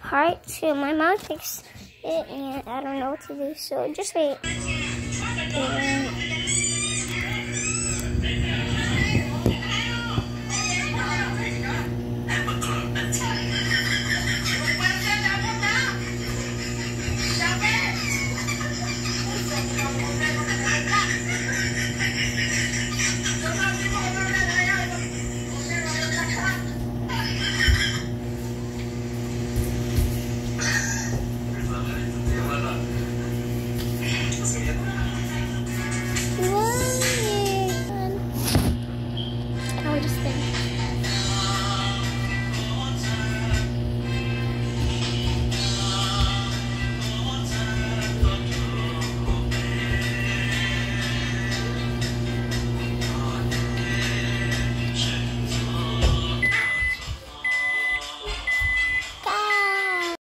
part 2. My mom fixed it and I don't know what to do, so just wait.